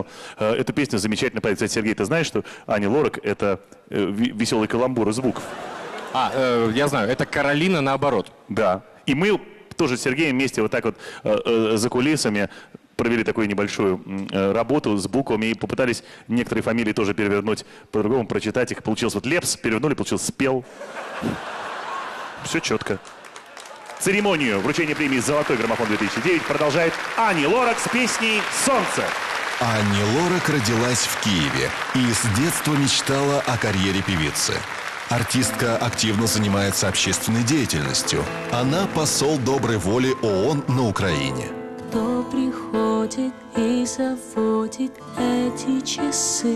сцену. Эту песню замечательно поет. Кстати, Сергей, ты знаешь, что Ани Лорак — это веселый каламбур из звуков? Я знаю, это Каролина наоборот. Да. И мы тоже с Сергеем вместе вот так вот за кулисами провели такую небольшую работу с буквами и попытались некоторые фамилии тоже перевернуть по-другому, прочитать их. Получилось вот Лепс, перевернули, получилось Спел. Все четко. Церемонию вручения премии «Золотой граммофон-2009» продолжает Ани Лорак с песней «Солнце». Ани Лорак родилась в Киеве и с детства мечтала о карьере певицы. Артистка активно занимается общественной деятельностью. Она посол доброй воли ООН на Украине. Кто приходит и заводит эти часы,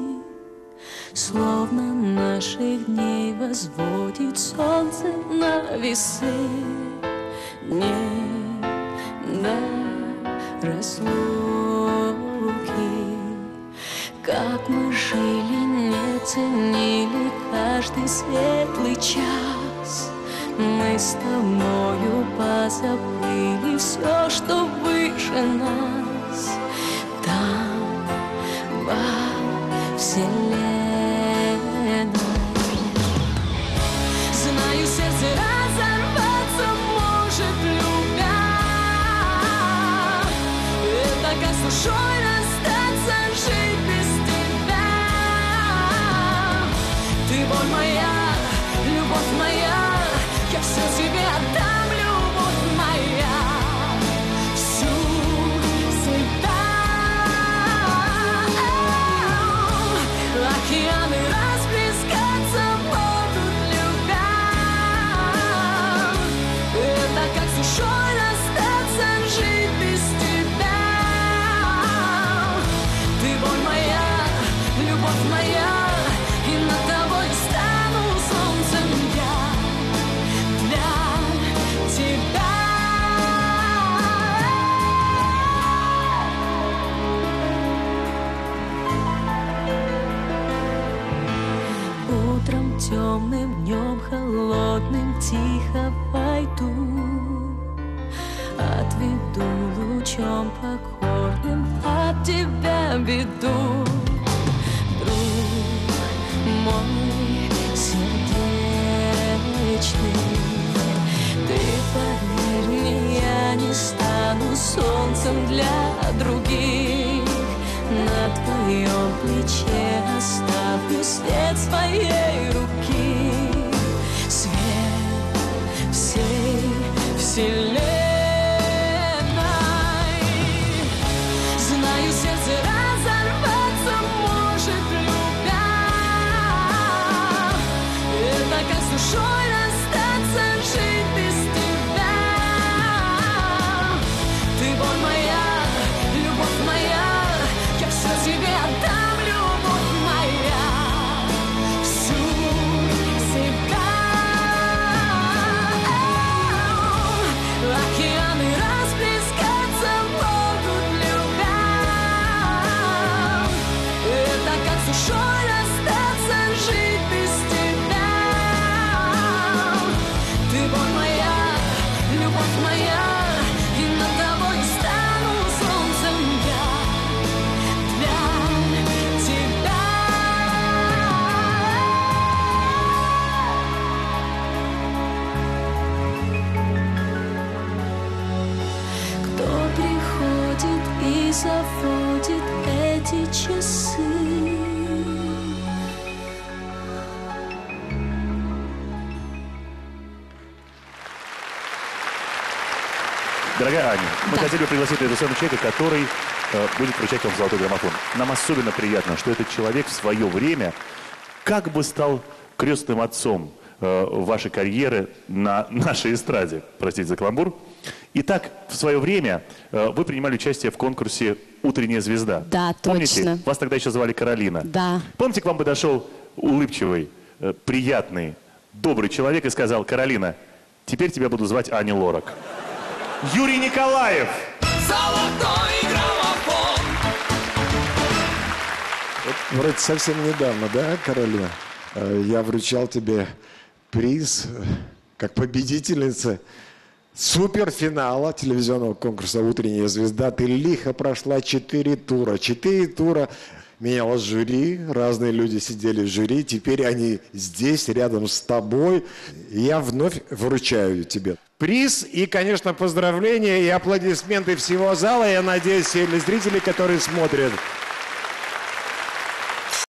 словно наших дней возводит солнце на весы. Нет до разлуки, как мы жили, не ценили каждый светлый час. Мы с тобою позабыли все, что выше нас. Там, во вселенной. Знаю, сердце разорваться может, любя. Это как с душой расстаться, жить без тебя. Ты боль моя, любовь моя. Я все тебе отдам, любовь моя, всю себя. Океаны расплескаться будут, любя. Это как с душой расстаться, жить без тебя. Ты боль моя, любовь моя, и над тобой стану солнцем я. Утром темным, днем холодным тихо пойду, отведу лучом покорным от тебя беду. Друг мой сердечный, ты поверь мне, я не стану солнцем для других. На твоем плече оставлю свет своей руки, свет всей вселенной. Знаю, сердце разорваться может, любя. Это как с душой расстаться, жить без тебя. Ты боль моя, любовь моя. Я все тебе отдам, любовь моя, всю себя. Океаны расплескаться будут, любя. Это как с душой расстаться, жить без тебя. Ты боль моя, любовь моя, и над тобой стану солнцем я. И заводит эти часы. Дорогая Аня, мы хотели бы пригласить на эту сцену человека, который будет вручать вам золотой граммофон. Нам особенно приятно, что этот человек в свое время как бы стал крестным отцом вашей карьеры на нашей эстраде. Простите за каламбур. Итак, в свое время вы принимали участие в конкурсе «Утренняя звезда». Да, Помните? точно. Вас тогда еще звали Каролина. Да. Помните, к вам подошел улыбчивый, приятный, добрый человек и сказал: «Каролина, теперь тебя буду звать Ани Лорак». Юрий Николаев! Золотой граммофон! Вот, вроде совсем недавно, да, Каролина? Я вручал тебе приз как победительница суперфинала телевизионного конкурса «Утренняя звезда». Ты лихо прошла 4 тура. 4 тура менялось жюри, разные люди сидели в жюри. Теперь они здесь, рядом с тобой. Я вновь вручаю тебе приз и, конечно, поздравления и аплодисменты всего зала. Я надеюсь, все зрители, которые смотрят